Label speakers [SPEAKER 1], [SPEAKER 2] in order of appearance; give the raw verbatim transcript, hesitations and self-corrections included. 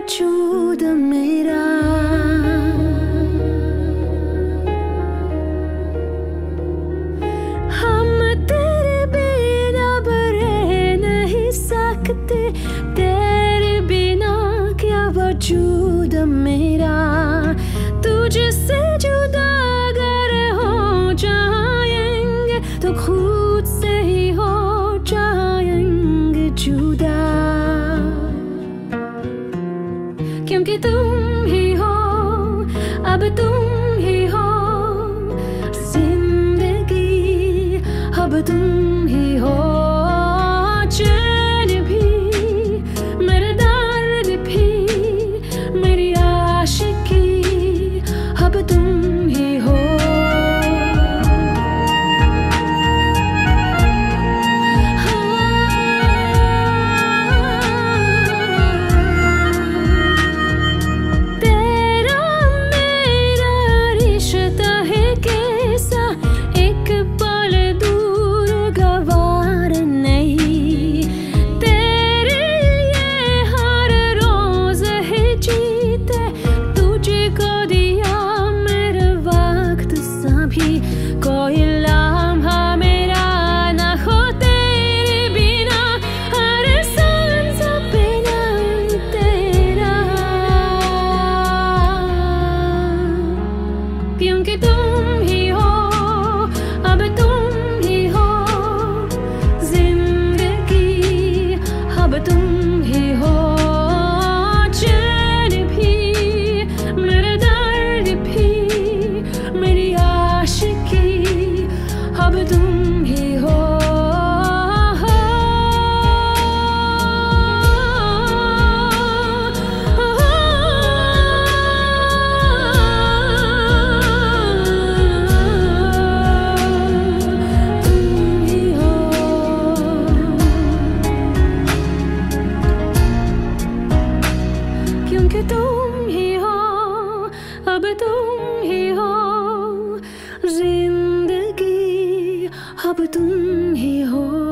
[SPEAKER 1] वजूद मेरा। हम तेरे बिना अब रह नहीं सकते, तेरे बिना क्या वजूद मेरा। तुझसे जुदा अगर हो जाएंगे तो खुद से ही हो जाएंगे जुदा, क्योंकि तुम ही हो, अब तुम ही हो जिंदगी, अब तुम ही हो। चैन भी, मेरा दर्द भी, मेरी आशिकी, अब तुम ही हो। कोई लम्हा मेरा ना हो तेरे बिना, हर सांस बिना तेरा, क्योंकि तुम ही हो, अब तुम ही हो जिंदगी, अब तुम ही हो। चैन भी, मेरा दर्द भी, मेरी आशिकी, अब तुम ही हो। तुम ही हो, क्योंकि तुम ही हो, अब तुम ही हो जिंदगी, अब तुम ही हो।